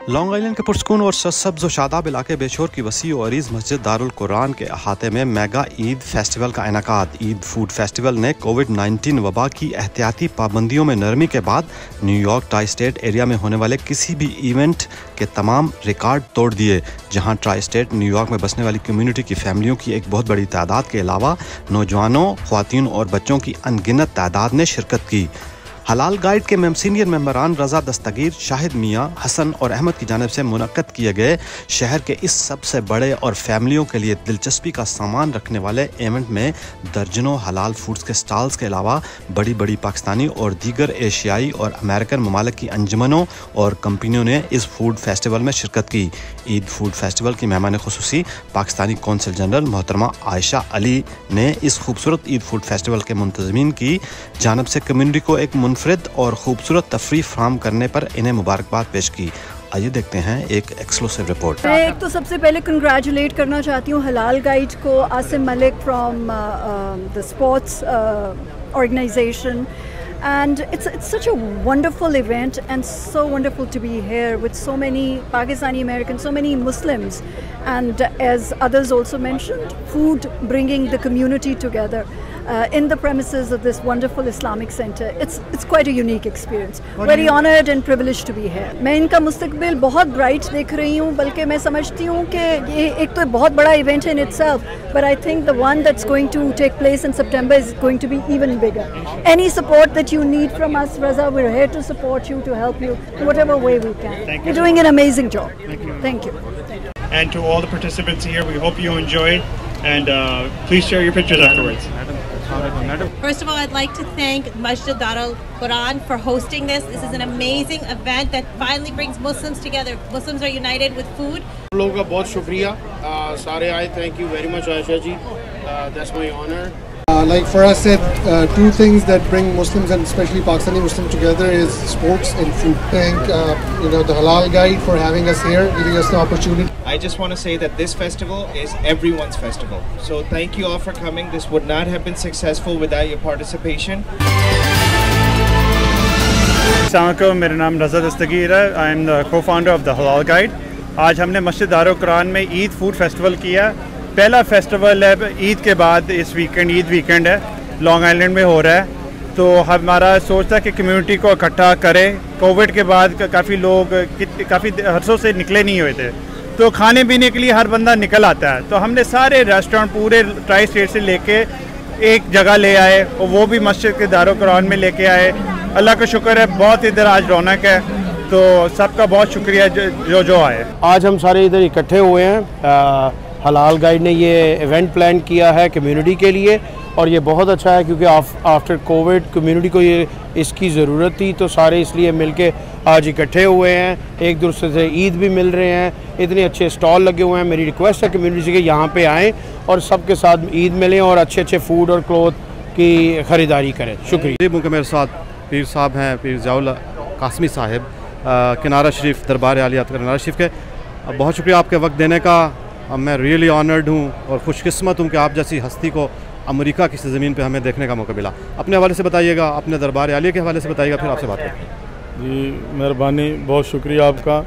Long island के पुरस्कून और सब्ज़ व शादाब इलाके बेशोर की वसी और अरीज़ मस्जिद दारुल कुरान के अहाते में मेगा ईद फेस्टिवल का इनेकाद। ईद फूड फेस्टिवल ने कोविड-19 वबा की एहतियाती पाबंदियों में नरमी के बाद न्यूयॉर्क ट्राई स्टेट एरिया में होने वाले किसी भी इवेंट के तमाम रिकॉर्ड तोड़ दिए, जहां ट्राई स्टेट न्यूयॉर्क में बसने वाली कम्युनिटी की फैमिलियों की एक बहुत बड़ी तादाद के अलावा नौजवानों, ख्वातीन और बच्चों की अनगिनत तादाद ने शिरकत की। हलाल गाइड के सीनियर मेंबरान रजा दस्तगीर, शाहिद मियाँ, हसन और अहमद की जानिब से मुनक्कद किए गए शहर के इस सबसे बड़े और फैमिलियों के लिए दिलचस्पी का सामान रखने वाले इवेंट में दर्जनों हलाल फूड्स के स्टॉल्स के अलावा बड़ी बड़ी पाकिस्तानी और दीगर एशियाई और अमेरिकन ममालिक की अंजुमनों और कंपनियों ने इस फूड फेस्टिवल में शिरकत की। ईद फूड फेस्टिवल की मेहमान खुसूसी पाकिस्तानी कौंसल जनरल मोहतरमा आयशा अली ने इस खूबसूरत ईद फूड फेस्टिवल के मुंतज़मीन की जानिब से कम्युनिटी को एक मुनफरिद और खूबसूरत तफरीह फराहम करने पर इन्हें मुबारकबाद पेश की। आइए देखते हैं एक एक्सक्लूसिव रिपोर्ट। मैं एक तो सबसे पहले कंग्रेचुलेट करना चाहती हूँ हलाल गाइड को, Asim Malik from the sports organization, and it's such a wonderful event and so wonderful to be here with so many Pakistani Americans, so many Muslims, and as others also mentioned, food bringing the community together in the premises of this wonderful Islamic center. It's quite a unique experience. Very honored and privileged to be here. मैं इनका मुस्तकबिल बहुत bright देख रही हूँ, बल्कि मैं समझती हूँ कि ये एक तो बहुत बड़ा event in itself, but I think the one that's going to take place in September is going to be even bigger. Any support that you need from us, Raza, we're here to support you, to help you in whatever way we can. You're doing an amazing job. Thank you. And to all the participants here, we hope you enjoyed, and please share your pictures afterwards. First of all, I'd like to thank Masjid Darul Quran for hosting this. This is an amazing event that finally brings Muslims together. Muslims are united with food. लोगों का बहुत शुक्रिया, सारे आए. Thank you very much, Aisha ji. That's my honor. Like Faraz said, two things that bring Muslims and especially Pakistani Muslims together is sports and food. Thank the Halal Guide for having us here, giving us the opportunity. I just want to say that this festival is everyone's festival. So thank you all for coming. This would not have been successful without your participation. Assalamualaikum, मेरा नाम रजा दस्तगीर है. I am the co-founder of the Halal Guide. आज हमने मस्जिद दारुल कुरान में Eid food festival किया. पहला festival है ईद के बाद. इस वीकेंड ईद वीकेंड है, लॉन्ग आइलैंड में हो रहा है. तो हमारा सोच था कि कम्युनिटी को इकट्ठा करें. कोविड के बाद काफ़ी लोग काफ़ी अरसों से निकले नहीं हुए थे, तो खाने पीने के लिए हर बंदा निकल आता है. तो हमने सारे रेस्टोरेंट पूरे ट्राई स्टेट से लेके एक जगह ले आए, और वो भी मस्जिद के दारुल कुरान में लेके आए. अल्लाह का शुक्र है, बहुत इधर आज रौनक है. तो सबका बहुत शुक्रिया जो आए. आज हम सारे इधर इकट्ठे हुए हैं. हलाल गाइड ने ये इवेंट प्लान किया है कम्युनिटी के लिए, और ये बहुत अच्छा है क्योंकि आफ्टर कोविड कम्युनिटी को ये इसकी ज़रूरत थी. तो सारे इसलिए मिलके आज इकट्ठे हुए हैं. एक दूसरे से ईद भी मिल रहे हैं. इतने अच्छे स्टॉल लगे हुए हैं. मेरी रिक्वेस्ट है कम्युनिटी से कि यहाँ पे आएँ और सबके साथ ईद मिलें और अच्छे अच्छे फूड और क्लोथ की ख़रीदारी करें. शुक्रिया. मेरे साथ पीर साहब हैं, पीर ज़ियाउल कासमी साहिब, किनारा शरीफ दरबार आलिया किनारा शरीफ के. बहुत शुक्रिया आपके वक्त देने का. मैं रियली ऑनर्ड हूँ और खुशकिस्मत हूँ कि आप जैसी हस्ती को अमेरिका की ज़मीन पे हमें देखने का मौका मिला. अपने हवाले से बताइएगा, अपने दरबार आलिया के हवाले से बताइएगा, फिर आपसे बात करें. जी मेहरबानी, बहुत शुक्रिया आपका.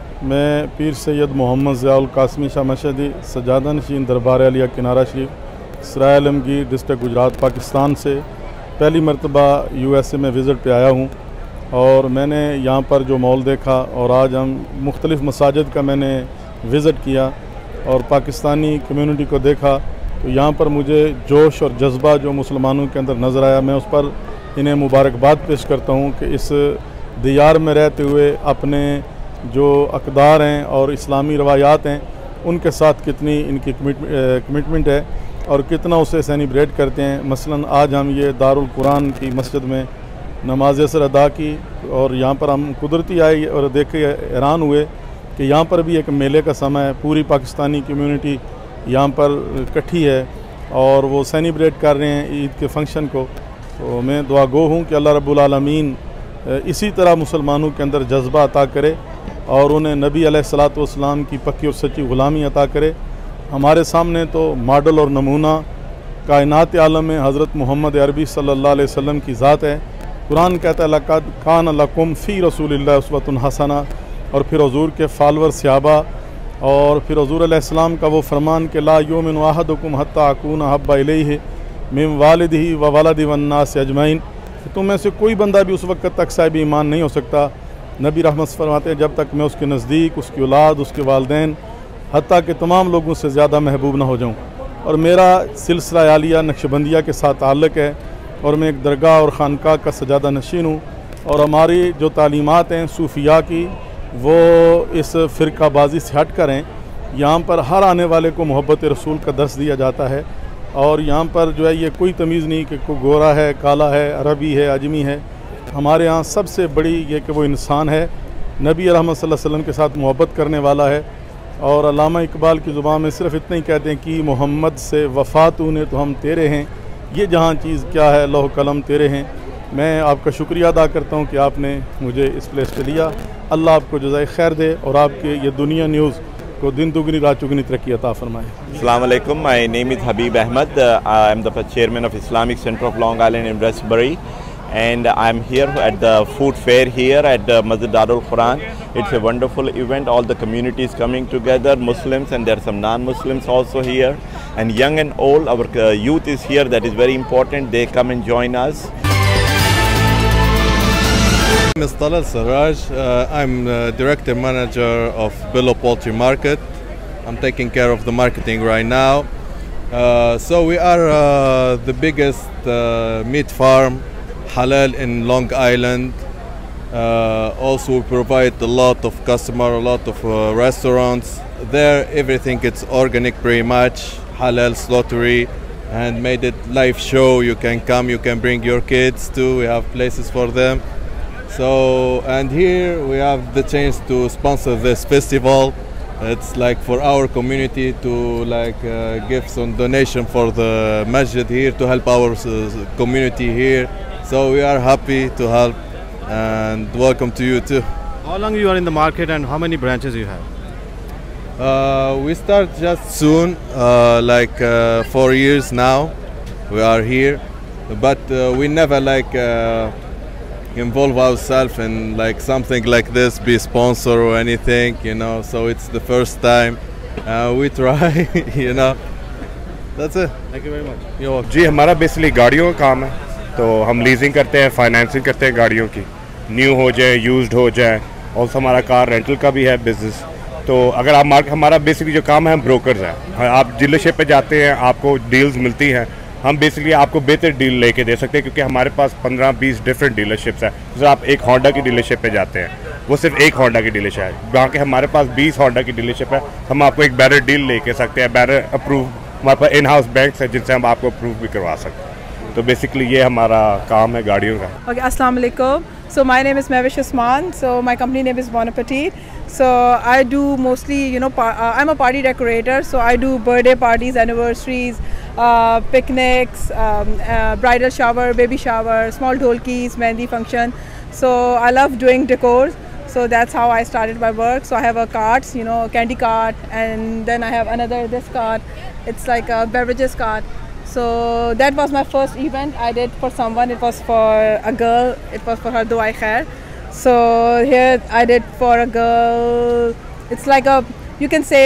मैं पीर सैयद मोहम्मद ज़ियाउल कासमी शाह मशहदी सजादा नशीन दरबार आलिया किनारा शरीफ, सराय आलमगीर, डिस्ट्रिक्ट गुजरात, पाकिस्तान से पहली मरतबा USA में विज़िट पे आया हूँ. और मैंने यहाँ पर जो मॉल देखा, और आज हम मुख्तलिफ़ मसाजिद का मैंने विज़िट किया और पाकिस्तानी कम्युनिटी को देखा, तो यहाँ पर मुझे जोश और जज्बा जो मुसलमानों के अंदर नज़र आया. मैं उस पर इन्हें मुबारकबाद पेश करता हूँ कि इस दियार में रहते हुए अपने जो अक़दार हैं और इस्लामी रवायात हैं उनके साथ कितनी इनकी कमिटमेंट है और कितना उसे सेलिब्रेट करते हैं. मसलन आज हम ये दारुल कुरान की मस्जिद में नमाज असर अदा की, और यहाँ पर हम कुदरती आए और देख के हैरान हुए कि यहाँ पर भी एक मेले का समय है. पूरी पाकिस्तानी कम्युनिटी यहाँ पर इकट्ठी है और वो सेलिब्रेट कर रहे हैं ईद के फंक्शन को. तो मैं दुआ गो हूँ कि अल्लाह रब्बुल आलमीन इसी तरह मुसलमानों के अंदर जज्बा अता करे और उन्हें नबी अलैहिस्सलातु वस्सलाम की पक्की और सच्ची ग़ुलामी अता करे. हमारे सामने तो मॉडल और नमूना कायनात आलम में हज़रत मोहम्मद अरबी सल्लल्लाहु अलैहि वसल्लम की ज़ात है. कुरान कहता है लक़द कान लकुम फ़ी रसूलिल्लाहि उस्वतुन हसना, और फिर हुजूर के फॉलोअर सहाबा और फिर हुजूर अलैहिस्सलाम का वो फरमान के ला युमिनु अहदुकुम हत्ता अकूना हब्बा इलैहि मिन वालिदिही व वलदिही वन्नास अजमईन। तुम में से कोई बंदा भी उस वक्त तक साहिब ईमान नहीं हो सकता, नबी रहमत फरमाते हैं, जब तक मैं उसके नज़दीक, उसकी औलाद, उसके वालिदैन, हत्ता के तमाम लोगों से ज़्यादा महबूब ना हो जाऊँ। और मेरा सिलसिला आलिया नक्शबंदिया के साथ ताल्लुक़ है और मैं एक दरगाह और ख़ानक़ाह का सजादा नशीन हूँ। और हमारी जो तालीमात हैं सूफिया की वो इस फ़िरक़ाबाज़ी से हट कर हैं। यहाँ पर हर आने वाले को मोहब्बत रसूल का दर्स दिया जाता है और यहाँ पर जो है ये कोई तमीज़ नहीं कि कोई गोरा है, काला है, अरबी है, अजमी है। हमारे यहाँ सबसे बड़ी ये कि वो इंसान है, नबी रहमत सल्लल्लाहु अलैहि वसल्लम के साथ मोहब्बत करने वाला है। और अल्लामा इकबाल की ज़ुबान में सिर्फ इतना ही कहते हैं कि मोहम्मद से वफ़ा तूने तो हम तेरे हैं, ये जहाँ चीज़ क्या है लौह कलम तेरे हैं। मैं आपका शुक्रिया अदा करता हूँ कि आपने मुझे इस प्लेस पे लिया। अल्लाह आपको जज़ाए खैर दे और आपके ये दुनिया न्यूज़ को दिन दुगनी रात चुगनी तरक्की अता फरमाए। Assalamu alaikum. My name is Habib Ahmed. I am the chairman of Islamic Center of Long Island in Westbury, and I am here at the food fair here at Masjid Darul Quran. It's a wonderful event. All the communities coming together, Muslims and there are some non-Muslims also here, and young and old. Our youth is here. That is very important. They come and join us. I'm Talal Sarraj. I'm director manager of Billow Poultry Market. I'm taking care of the marketing right now. So we are the biggest meat farm halal in Long Island. Also we provide a lot of customer, a lot of restaurants. There everything it's organic pretty much, halal slaughtery, and made it live show. You can come, you can bring your kids too. We have places for them. So, and here we have the chance to sponsor this festival. It's like for our community to like give some donation for the masjid here to help our community here. So we are happy to help and welcome to you too. How long you are in the market and how many branches you have? We start just soon, like 4 years now. We are here, but we never like involve ourselves in like something like this, be sponsor or anything, you know. So it's the first time we try, you know. That's it. Thank you very much. You're welcome. जी हमारा basically गाड़ियों का काम है, तो हम leasing करते हैं, financing करते हैं गाड़ियों की, न्यू हो जाए, यूज्ड हो जाए। और हमारा कार रेंटल का भी है बिजनेस। तो अगर आप हमारा बेसिकली जो काम है हम ब्रोकर्स हैं। आप डीलरशिप पे जाते हैं, आपको डील्स मिलती हैं, हम बेसिकली आपको बेहतर डील लेके दे सकते हैं क्योंकि हमारे पास 15-20 डिफरेंट डीलरशिप्स हैं। जैसे आप एक होंडा की डीलरशिप पे जाते हैं, वो सिर्फ एक होंडा की डीलरशिप है, बाकी हमारे पास 20 होंडा की डीलरशिप है। हम आपको एक बेटर डील लेके सकते हैं, बेटर अप्रूव, हमारे पास इन हाउस बैंक्स हैं जिनसे हम आपको अप्रूव भी करवा सकते हैं। तो बेसिकली ये हमारा काम है गाड़ियों का। Okay, Assalamu alaikum. So my name is Mehwish Usman. So my company name is Bon Appetit. So I do mostly, you know, I'm a party decorator. So I do birthday parties, anniversaries, picnics, bridal shower, baby shower, small dholkis, mehndi function. So I love doing decor. So that's how I started my work. So I have a carts, you know, candy cart, and then I have this cart. It's like a beverages cart. So that was my first event I did for someone. It was for a girl. It was for her Duai Khair. So here I did for a girl. It's like a, you can say,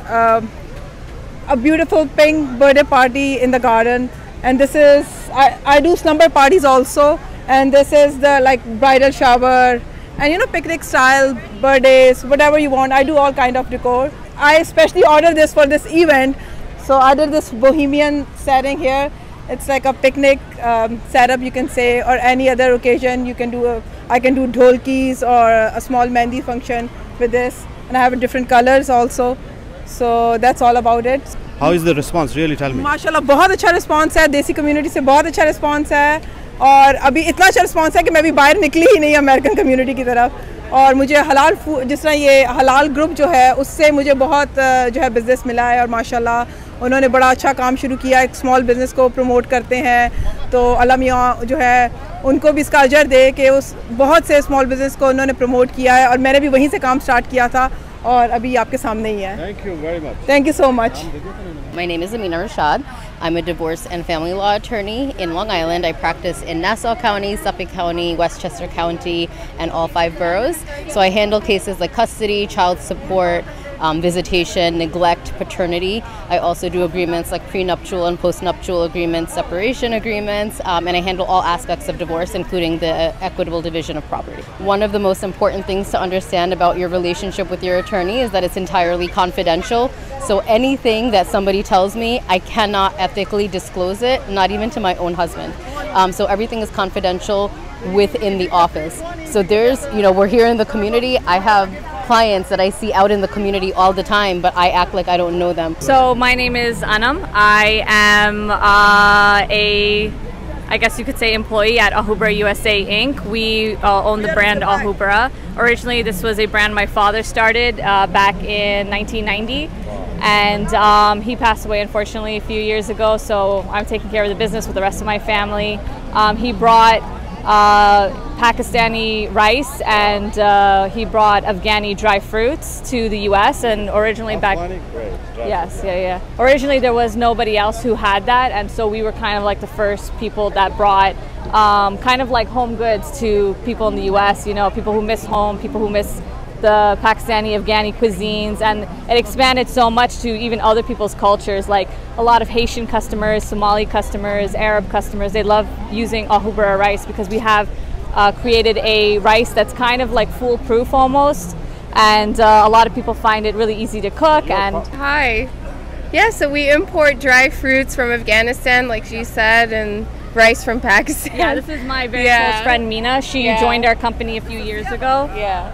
a beautiful pink birthday party in the garden. And this is, I do slumber parties also. And this is the like bridal shower. And you know, picnic style, birthdays, whatever you want. I do all kind of decor. I especially ordered this for this event. So I did this bohemian setting here. It's like a picnic setup, you can say, or any other occasion. You can do I can do dholkis or a small mehndi function with this, and I have different colors also. So that's all about it. How is the response? Really tell me. माशाल्लाह बहुत अच्छा response है, देसी community से बहुत अच्छा response है, और अभी इतना अच्छा response है कि मैं अभी बाहर निकली ही नहीं अमेरिकन community की तरफ। और मुझे हलाल फूड, जिस तरह ये हलाल ग्रुप जो है उससे मुझे बहुत जो है बिज़नेस मिला है, और माशाल्लाह उन्होंने बड़ा अच्छा काम शुरू किया, एक स्मॉल बिज़नेस को प्रमोट करते हैं। तो अल्लाह मियाँ जो है उनको भी इसका अजर दे कि उस बहुत से स्मॉल बिज़नेस को उन्होंने प्रमोट किया है, और मैंने भी वहीं से काम स्टार्ट किया था और अभी आपके सामने ही है। Thank you very much. Thank you so much. My name is Amina Rashad. I'm a divorce and family law attorney in Long Island. I practice in Nassau County, Suffolk County, Westchester County, and all 5 boroughs. So I handle cases like custody, child support, visitation, neglect, paternity. I also do agreements like prenuptial and postnuptial agreements, separation agreements, and I handle all aspects of divorce, including the equitable division of property. One of the most important things to understand about your relationship with your attorney is that it's entirely confidential. So anything that somebody tells me, I cannot ethically disclose it, not even to my own husband. So everything is confidential within the office. So there's, we're here in the community. I have clients that I see out in the community all the time, but I act like I don't know them. So my name is Anam. I am I guess you could say, employee at Ahubra USA Inc. We own the brand Ahubra. Originally, this was a brand my father started back in 1990. And he passed away, unfortunately, a few years ago, so I'm taking care of the business with the rest of my family. He brought Pakistani rice and he brought Afghani dry fruits to the U.S. and originally originally there was nobody else who had that, and so we were kind of like the first people that brought kind of like home goods to people in the U.S. People who miss home, people who miss the Pakistani, Afghani cuisines, and it expanded so much to even other people's cultures, like a lot of Haitian customers, Somali customers, Arab customers. They love using Ahubra rice because we have created a rice that's kind of like foolproof almost, and a lot of people find it really easy to cook. Hi. Yeah, so we import dry fruits from Afghanistan, like she said, and rice from Pakistan. Yeah, this is my very close friend Meena. She joined our company a few years ago.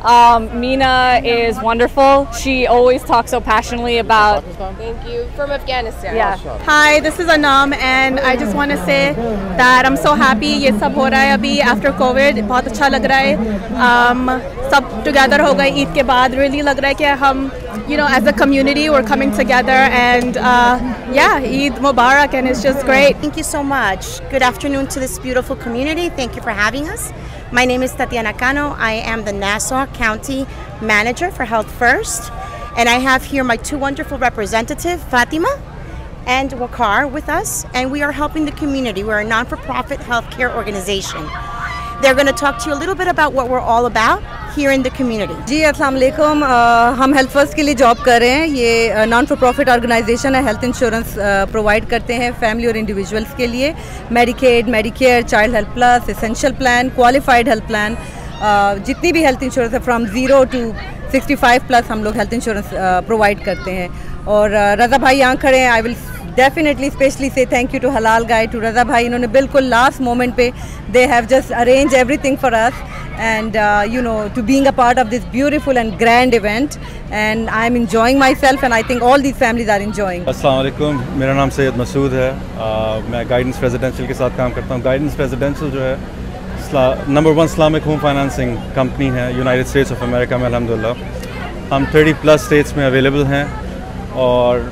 Meena is wonderful. She always talks so passionately about. Thank you. From Afghanistan. Yeah. Hi, this is Anam, and I just want to say that I'm so happy ये सब हो रहा है अभी after COVID. बहुत अच्छा लग रहा है. सब together हो गए ईद के बाद. Really लग रहा है कि हम, as a community, we're coming together, and Eid Mubarak, and it's just great. Thank you so much. Good afternoon to this beautiful community. Thank you for having us. My name is Tatiana Cano. I am the Nassau County Manager for Health First, and I have here my 2 wonderful representatives, Fatima and Wakar, with us, and we are helping the community. We're a non-for-profit healthcare organization. They're going to talk to you a little bit about what we're all about here in the community. जी अस्सलाम वालेकुम. हम health first के लिए job कर रहे हैं. ये non for profit organization है. हेल्थ इंश्योरेंस प्रोवाइड करते हैं फैमिली और इंडिविजुअल्स के लिए. Medicaid, Medicare, child health plus, essential plan, qualified health plan, जितनी भी हेल्थ इंश्योरेंस है फ्रॉम 0 to 65 प्लस हम लोग हेल्थ इंश्योरेंस प्रोवाइड करते हैं. और रज़ा भाई यहाँ खड़े हैं. I will definitely especially say thank you to Halal Guide, to Raza bhai. इन्होंने बिल्कुल last moment पे they have just arranged everything for us, and to being a part of this beautiful and grand event, and I'm enjoying myself, and I think all these families are enjoying. अस्सलाम वालेकुम. मेरा नाम सैयद मसूद है. मैं guidance residential के साथ काम करता हूँ. गाइडेंस रेजिडेंशियल जो है number 1 Islamic home financing company है यूनाइटेड स्टेट्स ऑफ अमेरिका में. अल्हम्दुलिल्लाह हम 30+ स्टेट्स में अवेलेबल हैं, और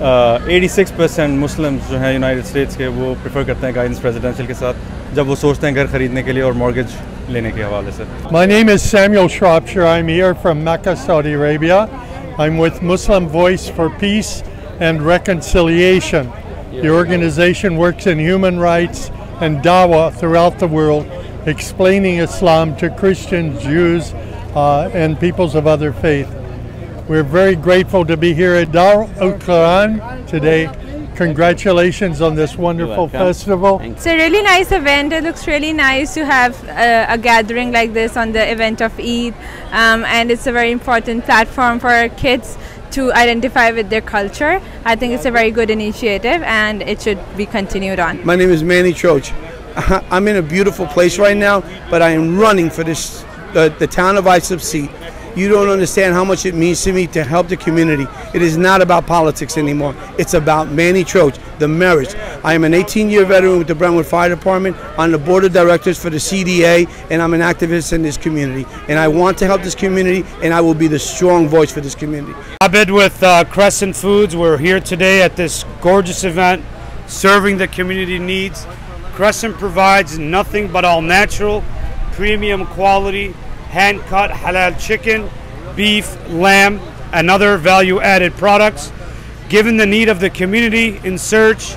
86% मुस्लिम्स जो हैं यूनाइटेड स्टेट्स के वो प्रेफर करते हैं गाइडेंस रेजिडेंशियल के साथ जब वो सोचते हैं घर ख़रीदने के लिए और मॉर्गेज लेने के हवाले से. My name is Samuel Shropshire. I'm here from Mecca, Saudi Arabia. I'm with Muslim Voice for Peace and Reconciliation. The organization works in human rights and dawah throughout the world, explaining Islam to Christians, Jews, and peoples of other faith. We're very grateful to be here at Dar al-Quran today. Congratulations on this wonderful festival. It's a really nice event. It looks really nice to have a gathering like this on the event of Eid, and it's a very important platform for kids to identify with their culture. I think it's a very good initiative, and it should be continued on. My name is Manny Troach. I'm in a beautiful place right now, but I am running for this the town of Islip seat. You don't understand how much it means to me to help the community. It is not about politics anymore. It's about Manny Troach, the marriage. I am an 18-year veteran with the Brentwood Fire Department, on the board of directors for the CDA, and I'm an activist in this community. And I want to help this community, and I will be the strong voice for this community. Abid with Crescent Foods. We're here today at this gorgeous event, serving the community needs. Crescent provides nothing but all natural, premium quality, hand-cut halal chicken, beef, lamb, and other value-added products. Given the need of the community in search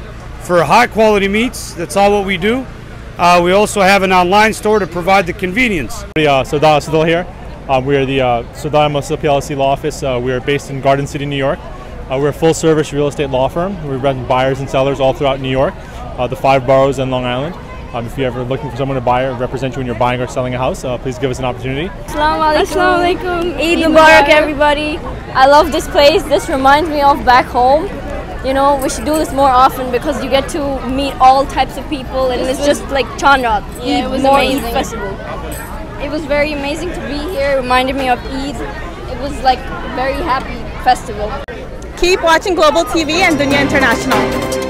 for high quality meats. That's all what we do. We also have an online store to provide the convenience. Sardar Sadal here. We are the Sardar Muslim PLC law office. We are based in Garden City, New York. We're a full service real estate law firm. We represent buyers and sellers all throughout New York, the 5 boroughs and Long Island. If you're ever looking for someone to buy or represent you when you're buying or selling a house, please give us an opportunity. Assalamu alaikum. Eid Mubarak, everybody. I love this place. This reminds me of back home. You know, we should do this more often because you get to meet all types of people, and it's just like Chandra. Yeah, it was amazing. Eid festival. It was very amazing to be here. It reminded me of Eid. It was like a very happy festival. Keep watching Global TV and Dunya International.